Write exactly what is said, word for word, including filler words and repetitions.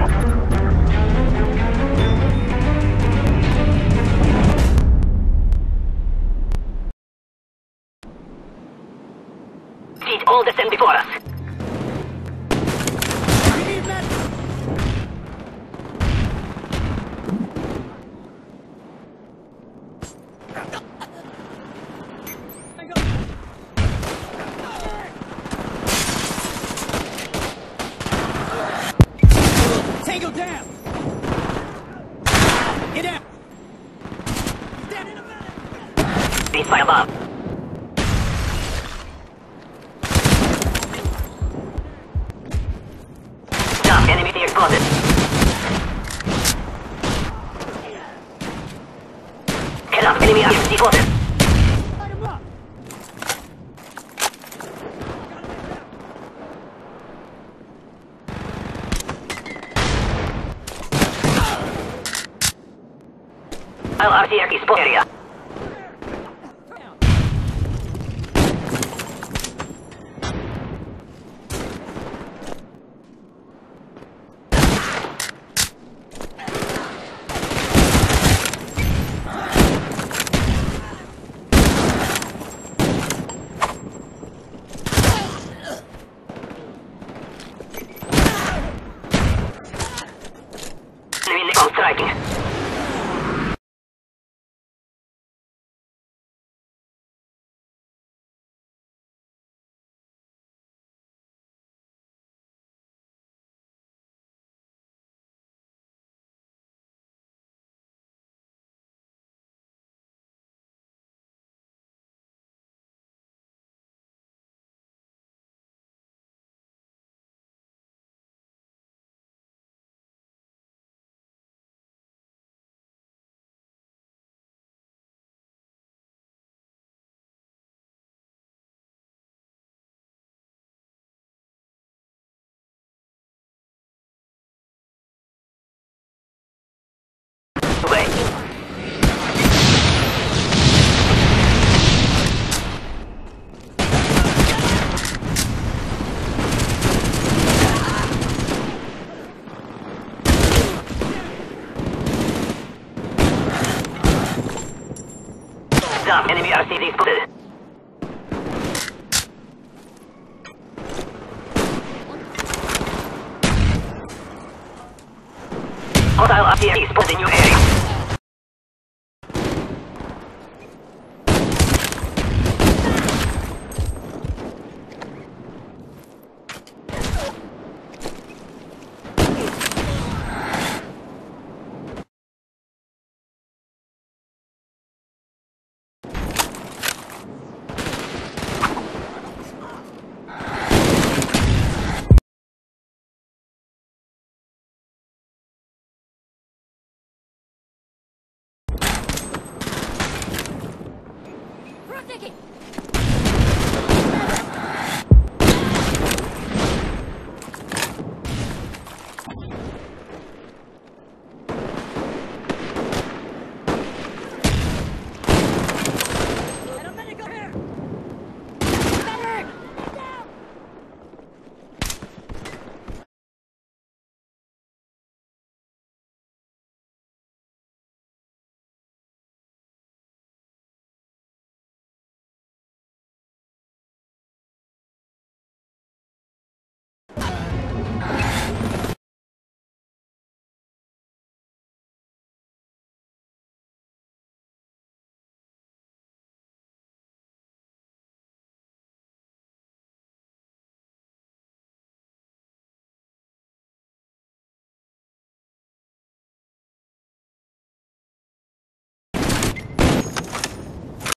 Defeat all the send before us. Tango down! Get out! He's down in a minute! Please fire above. Jump, enemy fear spotted. Head up, enemy are spotted. Light him up! I'll R C R spot area. Enemy on striking. Away. Jump, enemy R C D spotted. Hostile R C D spotted in your area. Thinking.